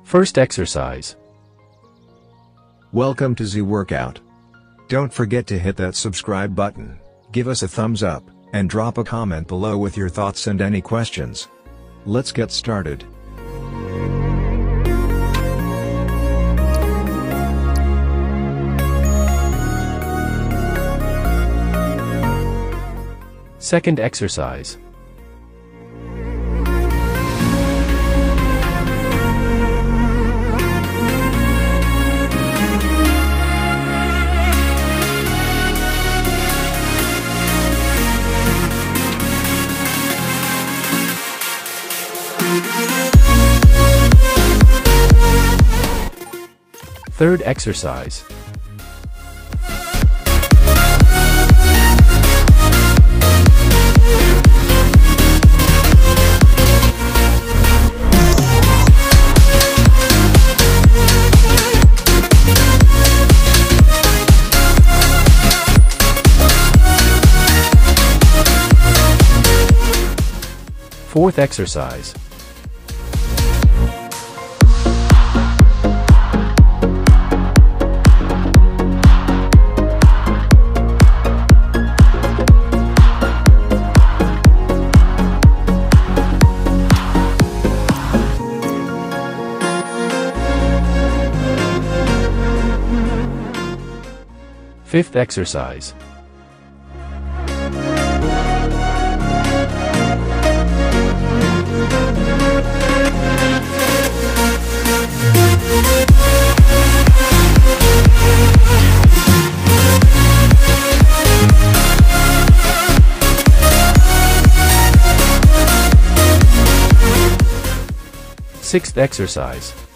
First exercise. Welcome to Ziworkout. Don't forget to hit that subscribe button, give us a thumbs up, and drop a comment below with your thoughts and any questions. Let's get started. Second exercise. Third exercise. Fourth exercise. Fifth exercise. Sixth exercise.